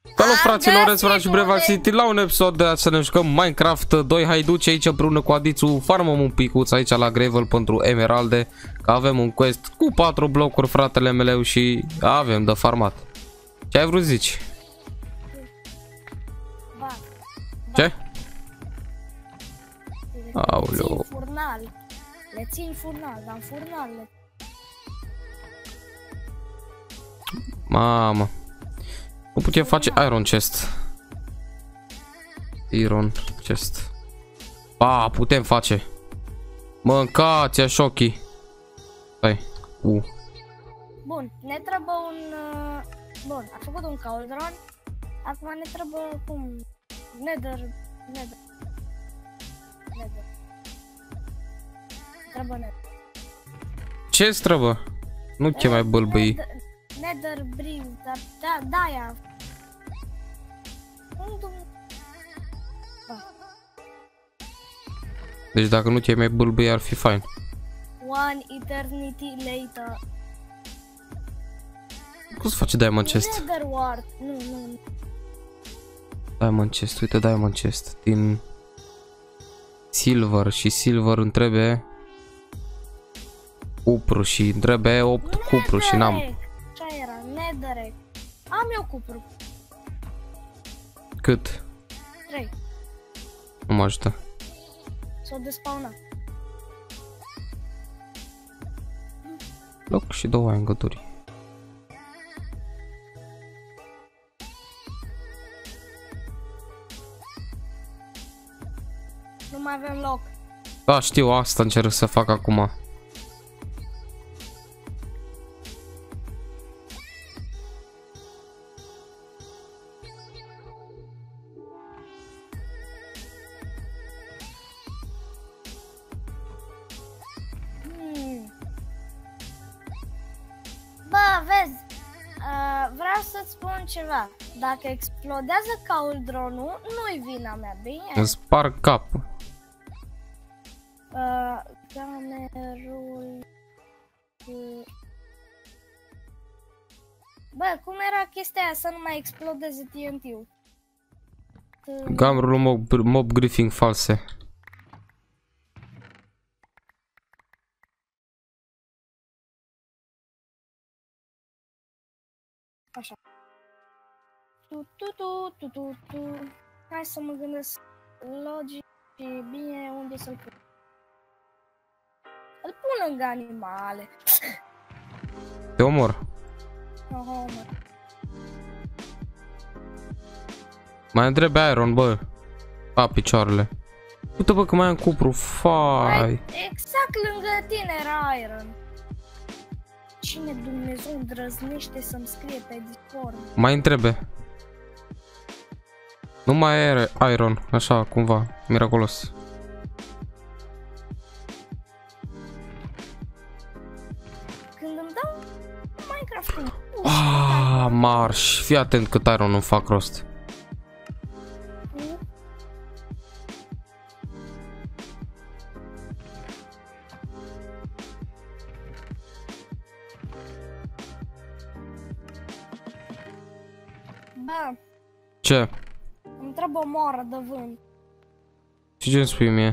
Salut fraților, Ezra și Breva City la un episod de să ne jucăm Minecraft. Doi haiduci aici împreună cu Adițu. Farmăm un picuț aici la Gravel pentru emeralde, că avem un quest cu 4 blocuri, fratele meu, și avem de farmat. Ce ai vrut zici? Ce? Aoleu. Le țin furnal, dar în furnal. Mamă. Nu putem face iron chest. Iron chest. Ba, putem face. Mâncați-a șochii. Stai. Bun, ne trebuie un... Bun, a făcut un cauldron. Acum ne trebuie cum... Nether. Trebuie nether. Ce-ți trebuie? Nu te mai bâlbâi. Nether brick, dar da-aia. Deci dacă nu te mai bâlbâi ar fi fain. One eternity later. Cum se face diamond chest? Nether wart. Nu. Diamond chest, uite diamond chest. Din silver și silver îmi trebuie cupru și îmi trebuie 8 cupru și n-am. Ce era? Netherrack. Am eu cupru. Cât? 3. Nu mă ajută. S-o despawnat. Loc și 2 îngături. Nu mai avem loc. Da, știu, asta încerc să fac acum. Bă, vezi, vreau să-ți spun ceva. Dacă explodează cauldronul, nu-i vina mea, bine? Îmi sparg capul. Gamerul... Bă, cum era chestia aia să nu mai explodeze TNT-ul? Gamerul mob griefing false. Așa. Tu. Hai să mă gândesc logic și bine unde să-l pun. Îl pun lângă animale. Te omor. Oho, mă. Mai întrebe iron, bă. A, picioarele. Uite, bă, că mai am cupru. Fai. Exact lângă tine era iron. Cine Dumnezeu îndrăznește să-mi scrie pe Discord? Mai întrebe. Nu mai e iron, așa, cumva, miraculos. Când îmi dau Minecraft-ul. Marș, fii atent cât iron nu fac rost. Bă, Ce? îmi trebuie o moară de vânt. Și ce-mi spui mie?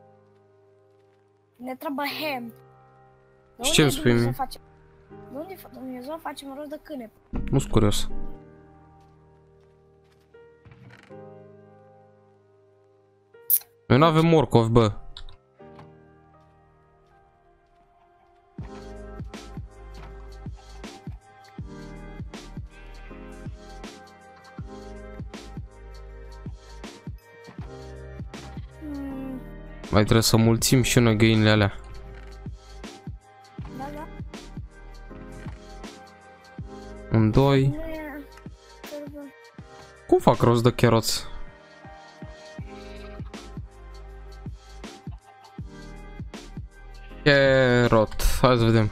Ne trebuie hem. Și ce-mi spui mie? De unde Dumnezeu facem rost de câine? Nu-s curios. Noi n-avem morcov, bă. Mai trebuie să mulțim și noi găinile alea. Da. Un, 2. Cum fac rost de cheroți? Cherot. Hai să vedem.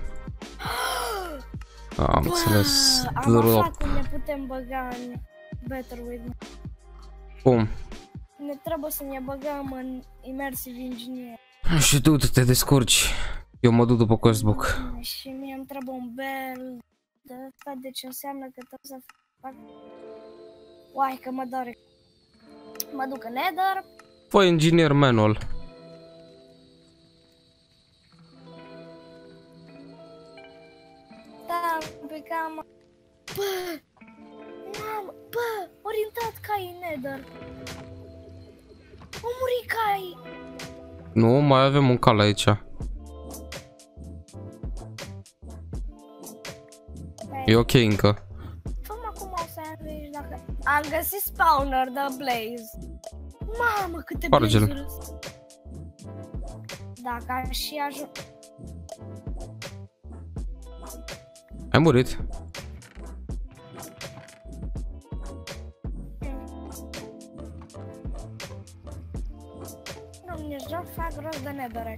Am înțeles. Am aflat cum ne putem băga în Better With Me. Cum? Ne trebuie să ne băgăm în Immersive Engineer. Și tu te descurci. Eu mă duc după questbook. Și mie îmi trebuie un bel de asta, deci înseamnă că trebuie să fac Uai, că mă doare. Mă duc în Nether. Fă inginer manual. Da, pe cam... Bă! Mamă! Bă! Orientat cai în Nether. Au murit cai! Nu, mai avem un cal aici. E ok încă. Fă-mă acum o sandwich dacă... Am găsit spawner de blaze. Mamă, câte blaze-uri. Dacă aș și ajung... Ai murit? Nu, nici joc, fac rost de netherrack.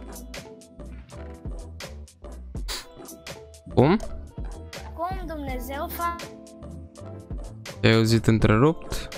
Cum? Cum Dumnezeu fac... Ai auzit întrerupt?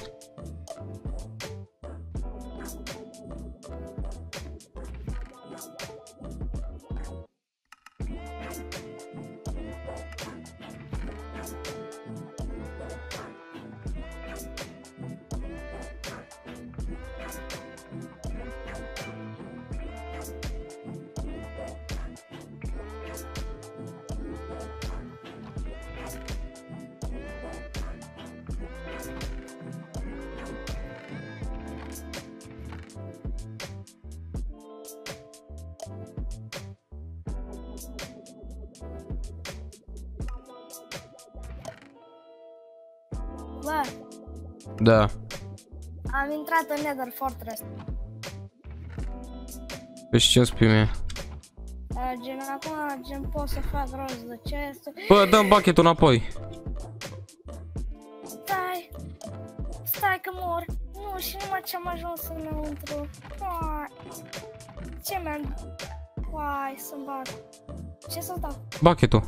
Bă, Da. am intrat în Nether Fortress. Păi și ce spui mie? Gen, acum, gen, pot să fac rost de chest. Bă, dăm bucket-ul înapoi. Stai că mor. Nu, și numai ce am ajuns înăuntru. Ce mi-am... Uai, să-mi bag. Ce să dau? Bucket-ul.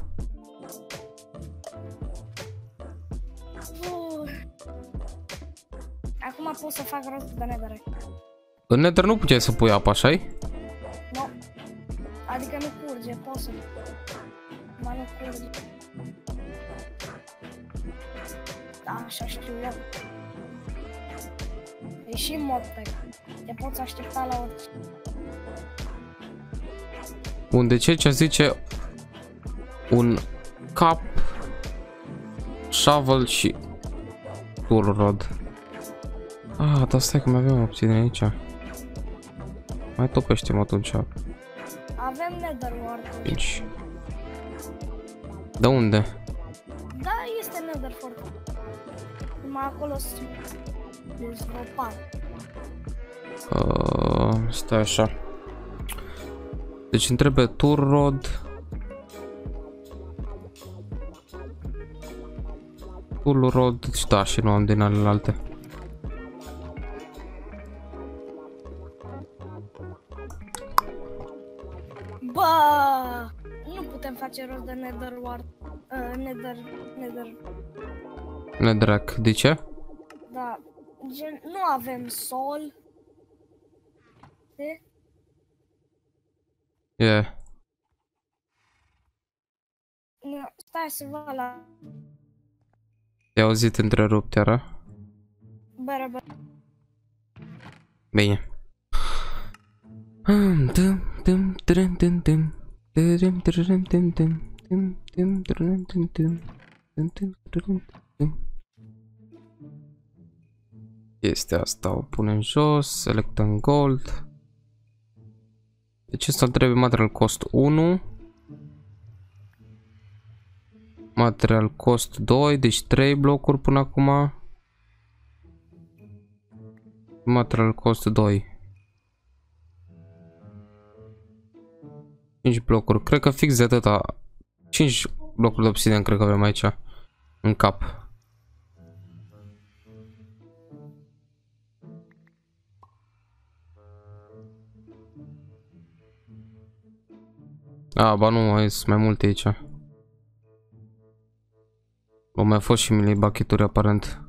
Acum pot să fac rost de nether. În Nether nu puteai să pui apă, așa-i? Nu. Adică nu curge, pot să... Ba nu curge. Da, așa știu eu. E și modpack. Te poți aștepta la orice. Unde ce zice un cap, shovel și tool rod. Ah, dar stai că mai avem obsidian aici. Mai topește-mă atunci. Avem nether wart. Aici. De unde? Da, este nether fort. Numai acolo sunt dezvoltat. Stai așa. Deci îmi trebuie tool rod. Tool rod, da, și nu am din alelalte. Bă, nu putem face rost de nether wart. Netherrack, de ce? Da, gen, nu avem sol. De? Yeah. Nu, stai să văd la... Te-ai auzit întrerupt, era? Bă. Bine. Este asta, o punem jos, selectăm gold. Deci ăsta trebuie material cost 1. Material cost 2, deci 3 blocuri până acum. Material cost 2. 5 blocuri, cred că fix de atâta. 5 blocuri de obsidian cred că avem aici. În cap. A, ba nu, mai sunt mai multe aici. Au mai fost și mini bucket-uri aparent.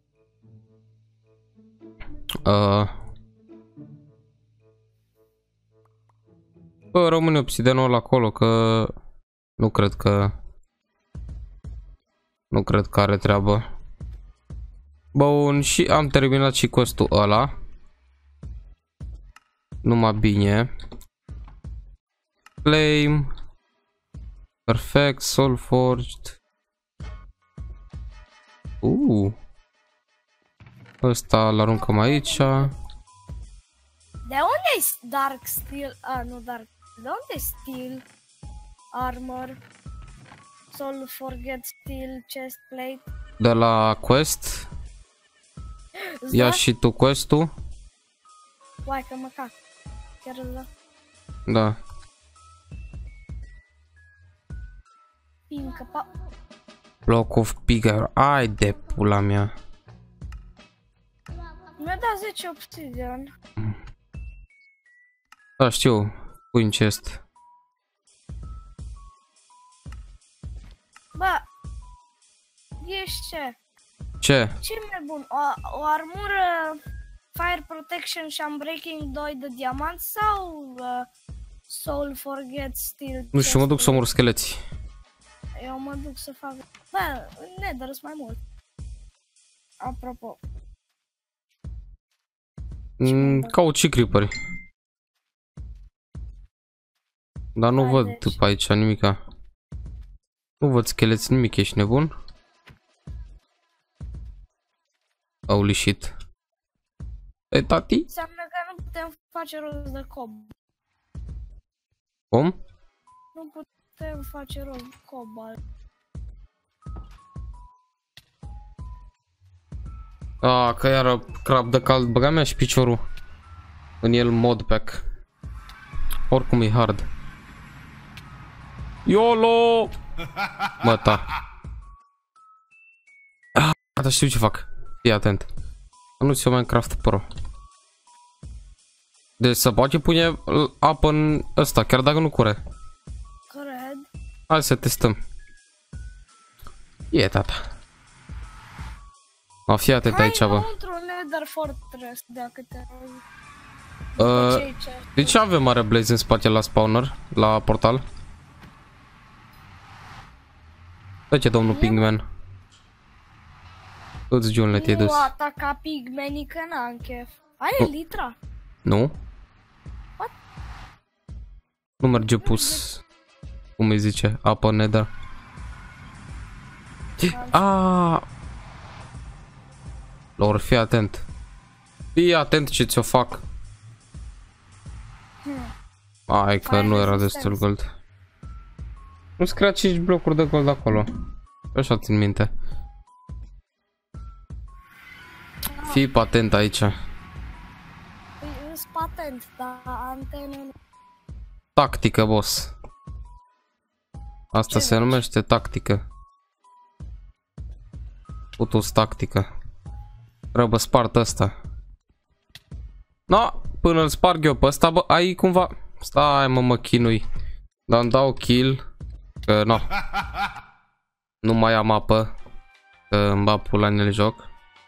Bă, rămâne obsidianul ăla acolo, că nu cred că are treabă. Bun, și am terminat și quest-ul ăla. Numai bine. Claim. Perfect, Soulforged. Ăsta l-aruncăm aici. De unde e Dark Steel? Nu Dark. De unde e Steel Armor? Soul Forget Steel Chestplate? De la quest. Ia și tu quest-ul. Uai că mă cac. Chiar da. Da. Pincă pa. Block of Bigger. Ai de pula mea. Mi-a dat 10 obsidian. Da, știu. Pui în chest. Bă, ești ce? Ce? Ce mai bun? O armură Fire Protection și Unbreaking 2 de diamant sau Soul Forget Steel? Nu știu, mă duc să omor scheleți. Eu mă duc să fac... Bă, în Nether sunt mai mult. Apropo. Caut și creeperi. Dar nu văd pe aici nimica. Nu văd scheleți, nimic, ești nebun? Holy shit. Ei, tati? Înseamnă că nu putem face rost de cobalt. Cum? Nu putem face rost de cobalt. Că iară crab de cald, băga mea și piciorul în el modpack. Oricum e hard. YOLO! Mă, ta. Dar știu ce fac. Fii atent. Anunț eu Minecraft Pro. Deci se poate pune apă în ăsta, chiar dacă nu cure. Cred. Hai să testăm. E, tata. Fii atent aici, bă. Hai într-un Nether Fortress, dacă te rog. De ce avem mare blaze în spate la spawner, la portal? De ce, domnul Pigman? Îți Giunle te-ai dus. Nu ataca pigmenii că n-am chef. Ai litra? Nu? What? Nu merge pus. Cum îi zice? Apă Nether. Lor, fii atent. Fii atent ce ți-o fac. Hai că nu era destul gold. Nu scria 5 blocuri de gold acolo. Așa țin minte. Fii patent aici. Îs patent, dar antene nu. Tactică, boss. Asta se numește tactică. Putus tactică. Trebuie spart ăsta. No, până îl sparg eu pe ăsta, bă, ai cumva... Stai, mă chinui. Dar îmi dau kill. Că, no. Nu mai am apă. Că îmi bag pula în el joc.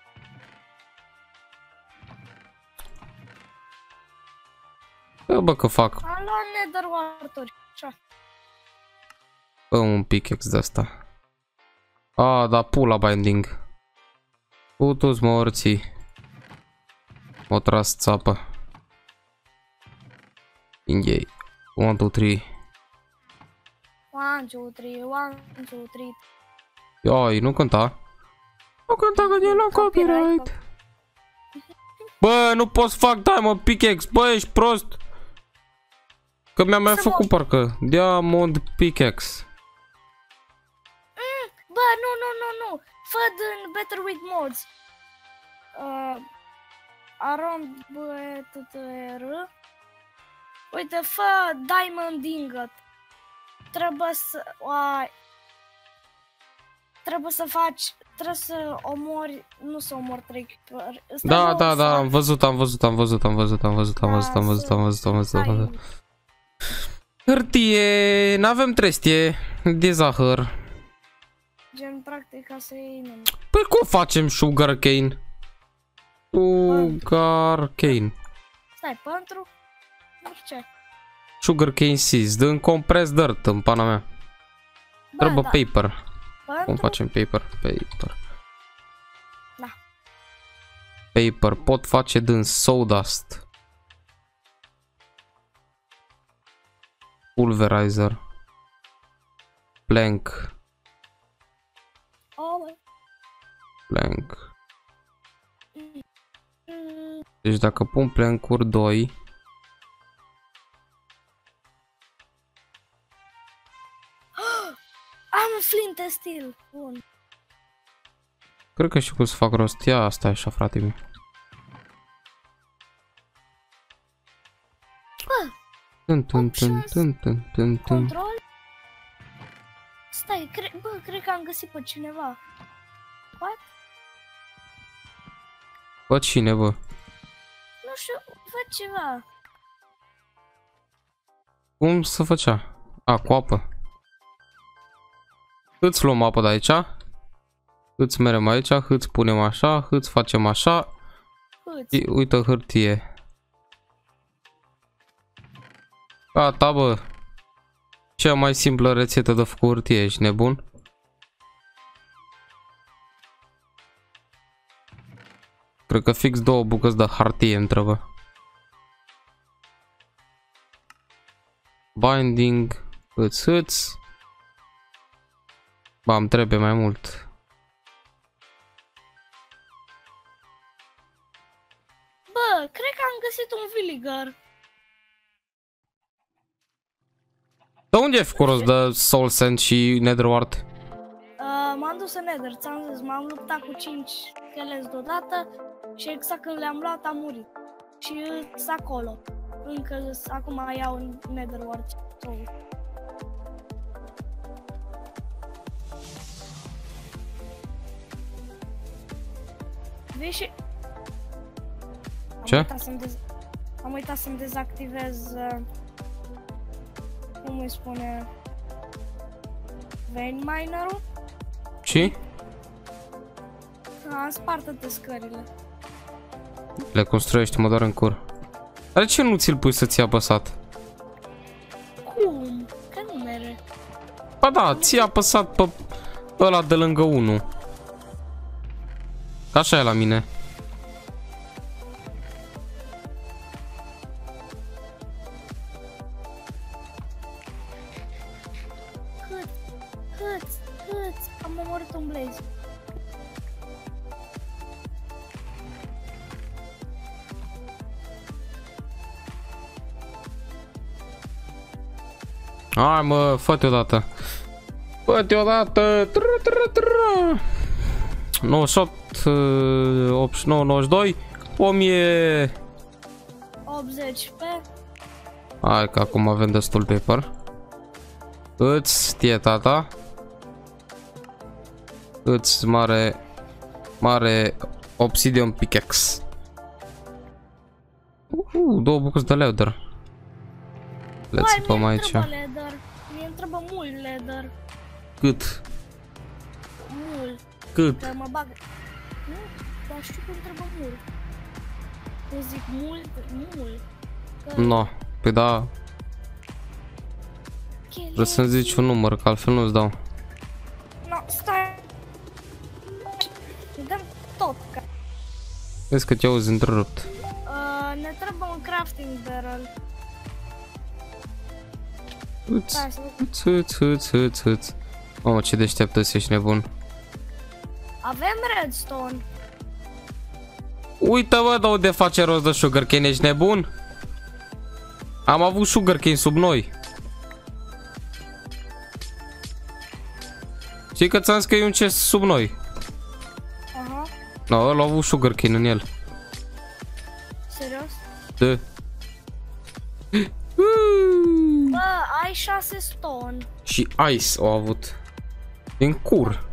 Bă, că fac. Am luat Nether Wartor. Așa. Bă, un pickaxe de asta. Da, pula binding. Putus morții. M-o tras țapă. Inghei. 1, 2, 3. 1, 2, 3, 1, 2, 3. Ioi, nu cânta. Nu cânta că e la copyright. Bă, nu pot să fac diamond pickaxe. Bă, ești prost. Că mi-a mai făcut parcă diamond pickaxe. Bă, nu. Fă în Better with Mods. Around BTR. Uite, fă Diamond Ingot. Trebuie să faci, trebuie să omori, nu să omori 3 creeper. Da, am văzut. Hârtie, n-avem trestie de zahăr. Gen, practic, ca să iei nume. Păi cum facem sugar cane? Sugar cane. Stai, pentru? Nu știu ce. Sugar cane seeds, dă în compress dirt în pana mea. Trebuie paper. Pentru? Cum facem paper? Paper. Da. Paper. Pot face din sawdust. Pulverizer. Plank. Oh, Plank. Deci dacă pun plank-uri 2. am flint and steel. Bun. Cred că și cum să fac rost. Ia asta așa, frate meu. Bă, control? Stai, cred că am găsit pe cineva. What? Bă, cine, bă? Nu știu, văd ceva. Cum să făcea? A, cu apă. Îți luăm apă de aici. Îți merem aici, îți punem așa, îți facem așa. Uite hârtie. Gata, bă. Cea mai simplă rețetă de făcut hârtie, ești nebun? Cred că fix 2 bucăți de hârtie îmi trebuie. Binding, îți. Ba, îmi trebuie mai mult. Bă, cred că am găsit un villager. De unde ai făcut rost de Soul Sand și Netherwart? M-am dus în Nether, ți-am zis, m-am luptat cu 5 schelezi deodată și exact când le-am luat am murit. Și sunt acolo. Încă acum iau în Netherwart. Vezi și... Ce? Am uitat să-mi dezactivez... cum îi spune... Vein minerul? Și? Am spart toate scările. Le construiești, mă doar în cur. Dar ce nu ți-l pui să ți-ai apăsat? Cum? Că nu mere. Ba da, ți-ai apăsat pe ăla de lângă 1. Așa e la mine. Cât? Am omorât un blaze. Hai mă, fă-te odată. Fă-te odată. 98, 89, 92, 1000. 80 pe... Hai că acum avem destul paper. Îți tie tata. Îți mare obsidian pickaxe. 2 bucăți de leather. Le țipăm aici. Mie îmi trebuie mult leather. Cât? Mult. Cât? Că mă bag... Nu, dar știu că îmi trebuie mult. Eu zic mult. Că... No, păi da. Vreau să-mi zici un număr, că altfel nu-ți dau. No, stai. Îmi dăm tot. Vezi că te auzi întrerupt. Ne trebuie un crafting barrel. Îți. Mamă, ce deșteaptă ești nebun. Avem redstone. Uite bă, de unde face rost de sugarcane, ești nebun? Am avut sugarcane sub noi. Știi că ți-am zis că e un chest sub noi? Aha. No, ăla a avut sugarcane în el. Serios? Da. Bă, ai 6 stone. Și ice au avut. În cur.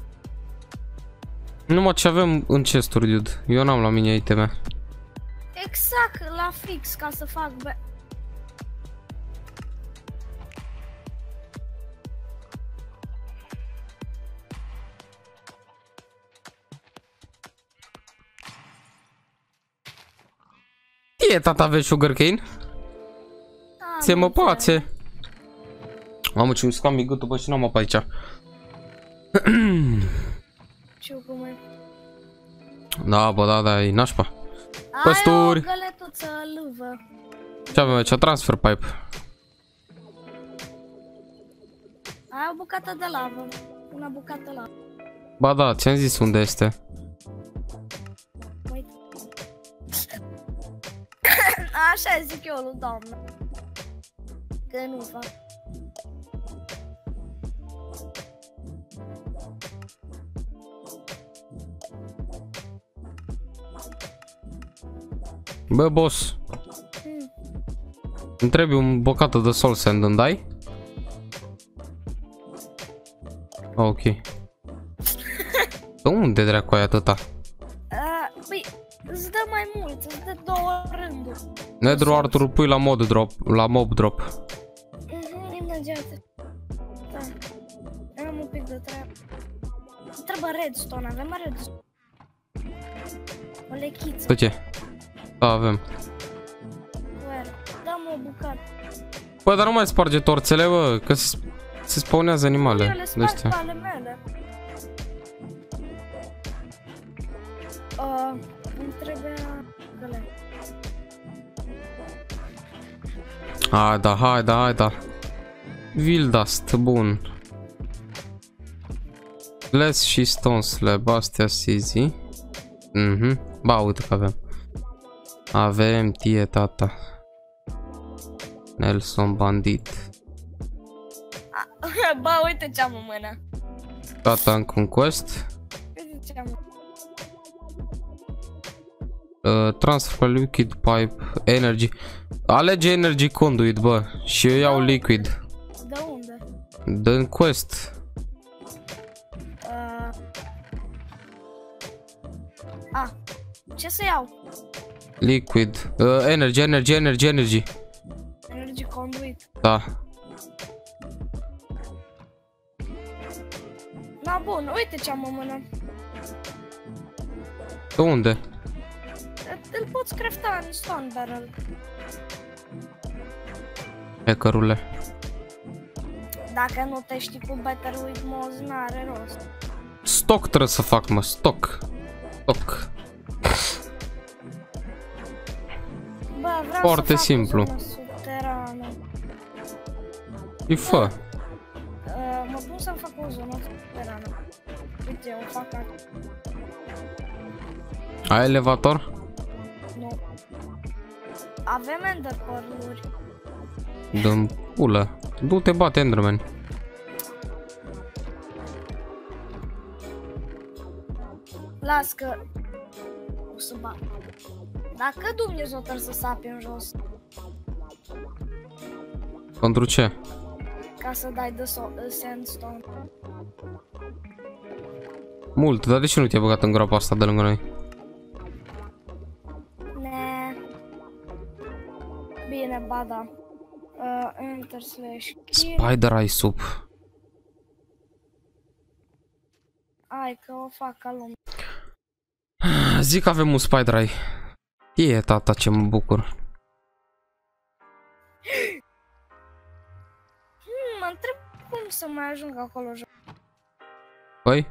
Numai ce avem în chesturi, dude. Eu n-am la mine iteme. Exact, la fix, ca să fac E, tata, aveți sugarcane? Se mă poate. Mamă, ce uscam mi gâtul, bă, și n-am apă aici. Ce cum e? Da, bă, da, e nașpa. Ai Păsturi. o găletuță lâvă. Ce avem aici? Transfer pipe. Ai o bucată de lavă. Una bucată lavă. Ba da, ți-am zis unde este. Uite. Așa zic eu lui doamnă. Că nu fac. Bă, boss. Îmi trebuie un bucată de soul sand, îmi dai? Ok. De unde dracu ai atâta? Păi, îți dă mai mult, îți dă 2 rânduri. Nether Arthur pui la mod drop, la mob drop. Imediat. Da. Am un pic de treabă. Trebuie redstone, avem redstone. O lechiță. De ce? Da, avem. Dăm o bucată. Bă, dar nu mai sparge torțele, bă, că se spawnează animale. Eu le sparg pe ale mele. Îmi trebuia găle. Hai da. Wildast, bun. Glass și stone slab, astea easy. Ba, uite că avem. Avem tie, tata. Nelson Bandit. Ba, uite ce am în mână. Tata în conquest. Uite ce am. Transfer liquid pipe, energy. Alege energy conduit, bă. Și eu iau liquid. De unde? Dă-n quest. Ce să iau? Liquid. Energy. Energy conduit. Da. Na, bun, uite ce am în mână. De unde? Îl poți crafta în stone barrel. Hackerule. Dacă nu te știi cu Better with Moz, n-are rost. Stock trebuie să fac, mă. Stock. Bă, vreau foarte să fac simplu. o zonă subterană. Și fă. Mă pun să-mi fac o zonă subterană. Uite, o fac acum. Ai elevator? Nu. Avem ender pearl-uri. Dă-mi pulă. Du-te, bate Enderman. Las că o să bat. Dacă Dumnezeu trebuie să sapi în jos. Pentru ce? Ca să dai de sandstone. Mult, dar de ce nu te-ai băgat în groapa asta de lângă noi? Ne. Bine, ba da. Enter slash kill. Spider eye soup. Hai că o fac ca lumea. Zic că avem un spider eye. E, tata, ce mă bucur. Mă întreb cum să mai ajung acolo jos. Păi?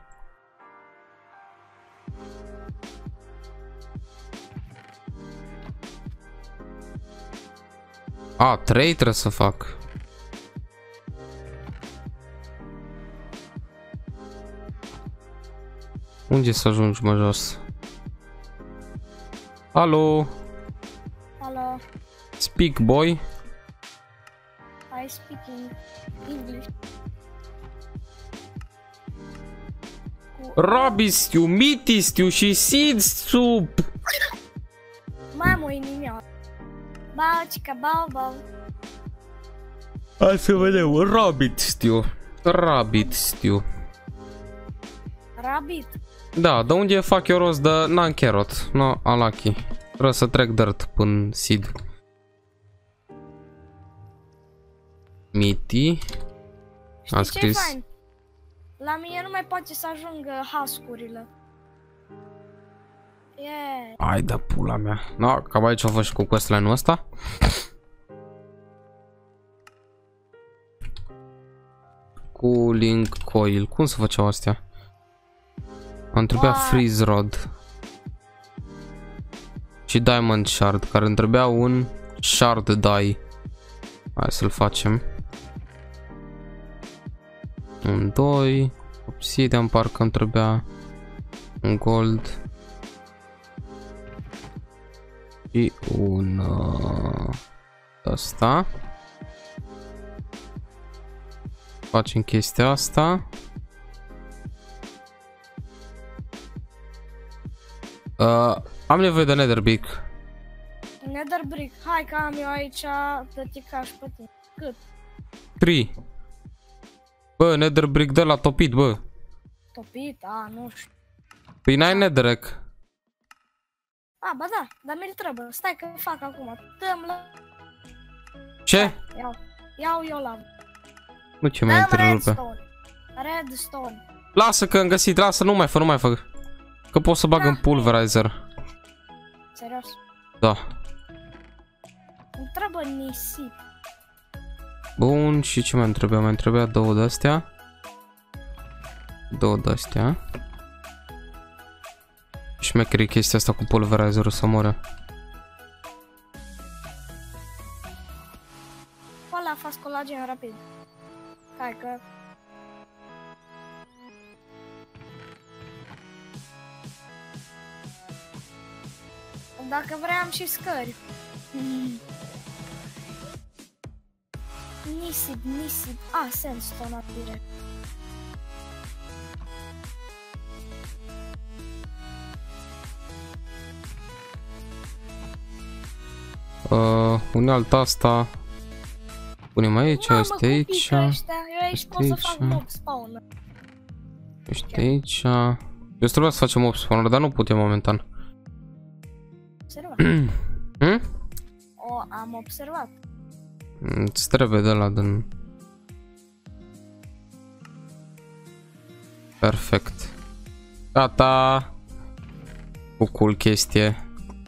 A, 3 trebuie să fac. Unde să ajungi, mă, jos? Alo? Alo, Speak, boy? I speaking English. Rabistiu, mitistiu și seed soup. Mai am o inimioară. Bau, cica, bau, bau. Hai să vedem, rabbit stew. Rabbit stew. Rabbit. Da, de unde fac eu rost de n-am carrot. No, unlucky. Trebuie să trec dirt până seed. Miti. Am Știi ce-i scris. fain? La mine nu mai poate să ajungă husk-urile. Yeah. Ai da pula mea. No, cam aici o fac și cu questline-ul ăsta. Cooling coil. Cum să făceau astea? Am trebuit freeze rod. Și Diamond Shard, care îmi trebuia un Shard Die. Hai să-l facem. 1, 2. Obsidian parcă îmi trebuia. Un Gold. Și un... ăsta. Facem chestia asta. Am nevoie de Nether Brick. Nether Brick. Hai că am eu aici tăticaș pe tine. Cât? 3. Bă, Nether Brick de la topit, bă. Topit? A, nu știu. Păi n-ai Netherrack. A, ba da, dar mi-l trebuie. Stai că fac acum. Dăm la... Ce? Iau eu la... Nu ce mai întrerupe. Redstone. Redstone. Lasă că am găsit, lasă, nu mai fă. Că pot să bag în pulverizer. Serios? Da. Îmi trebuie nisip. Bun, și ce mai îmi trebuia? Mai îmi trebuia 2 de astea. 2 de astea. Și mai cred chestia asta cu pulverizerul să moară. Ăla fac colagen rapid. Hai că... Dacă vreau și scări. Nisip. A, sandstone direct. Unealta asta. Punem aici, este aici. Eu aici pot să fac mob spawner. Ești aici. Eu trebuia să facem mob spawner, dar nu putem momentan. Observat. Hm? O, am observat. Îți trebuie de la din... Perfect. Gata. O cool chestie.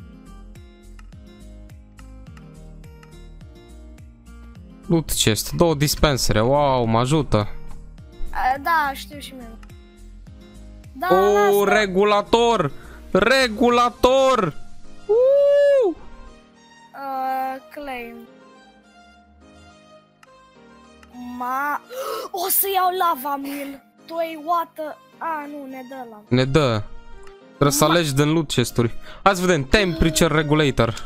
Loot chest, 2 dispensere, wow, mă ajută. Da, știu și mie. Da, regulator! Regulator! Claim. O să iau lava mill. 2 water. A, nu, ne dă lava. Ne dă. Trebuie să alegi din loot chesturi. Hai să vedem. Temperature regulator.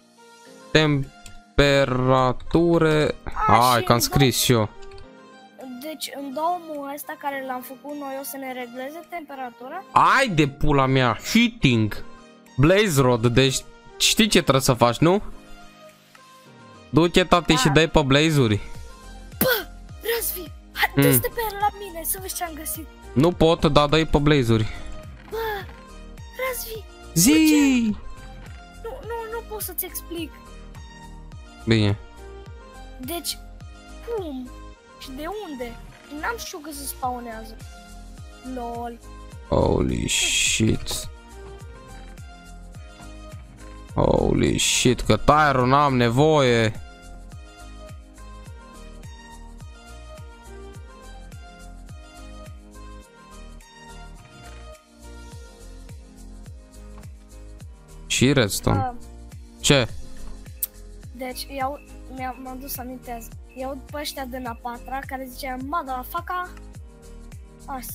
Temperatură. Hai că am scris și eu. Deci în domul ăsta care l-am făcut noi o să ne regleze temperatura? Ai de pula mea. Heating. Blaze rod. Deci știi ce trebuie să faci, nu? Du-te, tati, și dai pe blaze-uri. Bă, Răzvi, dă-te pe el la mine să vezi ce am găsit. Nu pot, dar dai pe blaze-uri. Bă, Răzvi. Zi! Nu pot să-ți explic. Bine. Deci, cum? Și de unde? N-am știut că se spawnează. LOL. Holy shit. Holy shit, că tire-ul n-am nevoie. Și redstone. Ce? Deci, m-am dus să amintez. Eu pe ăștia din a patra care zicea motherfucker. Asta.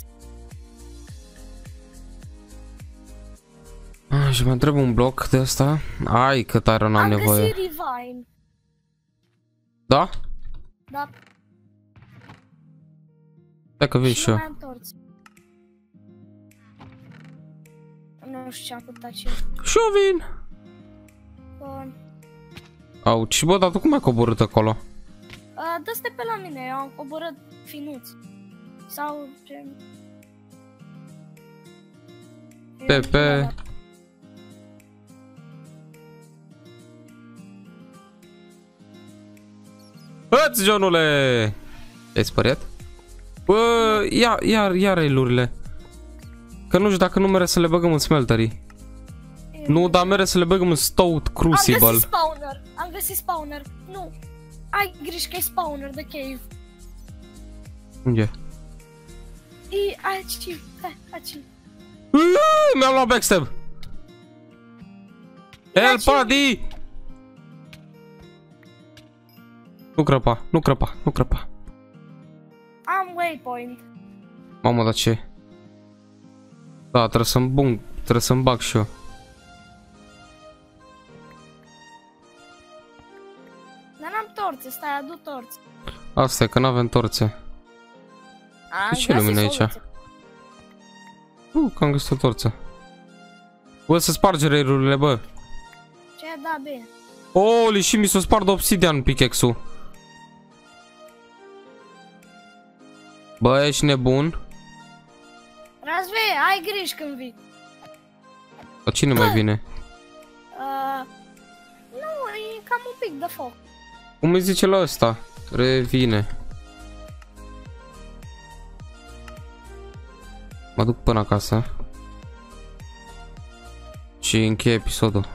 Și mă întreb un bloc de asta. Ai, că tare n-am nevoie. Am găsit Revine. Da? Da. Dacă vii și eu. Nu știu ce am putut ce. Și eu vin. Auci, bă, dar tu cum ai coborât acolo? Dă-te pe la mine, eu am coborât finuț. Sau ce... Pepe. Hăți, Johnule! Ai spăriat? Bă, ia railurile. Că nu știu dacă nu mere să le băgăm în smelterii. Nu, dar mere să le băgăm în Stout Crucible. Am găsit spawner. Nu. Ai grijă că e spawner de cave. Unde? E aici. Aici. Mi-am luat backstab. Help, Adi! Nu crăpa, nu crăpa, nu crăpa. Am waypoint. Mamă, dar ce? Da, trebuie să-mi bag și eu. Dar n-am torțe, stai, adu torțe. Asta e, că n-avem torțe. De ce lumină aici? Că am găsit o torță. Bă, să sparge railurile, bă. Ce? Da, bine. Oli, și mi s-o spart obsidian pickaxe-ul. Bă, ești nebun? Razvee, ai grijă când vii. Dar cine mai vine? Nu, e cam un pic de foc. Cum îi zice la ăsta? Revine. Mă duc până acasă. Și încheie episodul.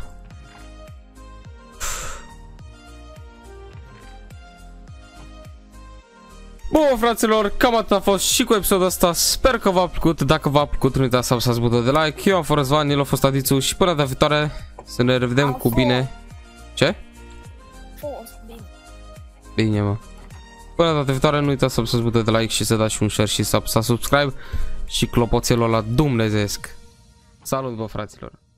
Bun, fraților, cam atât a fost și cu episodul ăsta. Sper că v-a plăcut. Dacă v-a plăcut, nu uitați să apăsați butonul de like. Eu am fost Răzvan, el a fost Adițu și până data viitoare să ne revedem cu bine. Ce? Bine. Bine, mă. Până data viitoare, nu uitați să apăsați butonul de like și să dați un share și să apăsați subscribe și clopoțelul ăla dumnezeesc. Salut, bă, fraților!